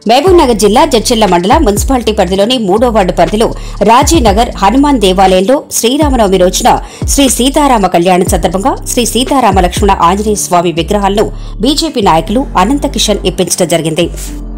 మహబూబ్నగర్ జిల్లా జడ్చర్ల మండల మున్సిపాలిటీ పరిధిలోని 3వ వార్డు పరిధిలో రాజీనగర్ హనుమాన్ దేవాలయంలో శ్రీరామనవమి రోజున శ్రీ సీతారామ కళ్యాణం సందర్భంగా శ్రీ సీతారామ లక్ష్మణ ఆంజనేయ స్వామి విగ్రహాలను బీజేపీ నాయకులు అనంత కిషన్ ఇప్పించడం జరిగింది.